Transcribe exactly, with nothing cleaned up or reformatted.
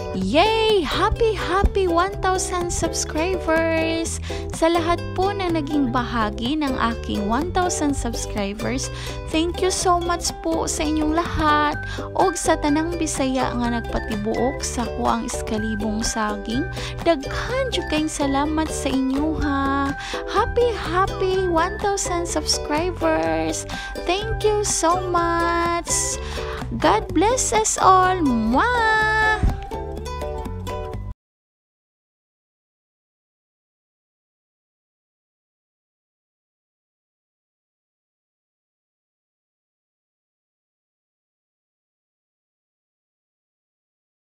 Yay! Happy, happy one thousand subscribers! Sa lahat po na naging bahagi ng aking one thousand subscribers, thank you so much po sa inyong lahat. Og sa tanang Bisaya nga nagpatibuok sa kuang iskalibong saging, daghan jud kayong salamat sa inyo ha. Happy, happy one thousand subscribers! Thank you so much! God bless us all! Mwah!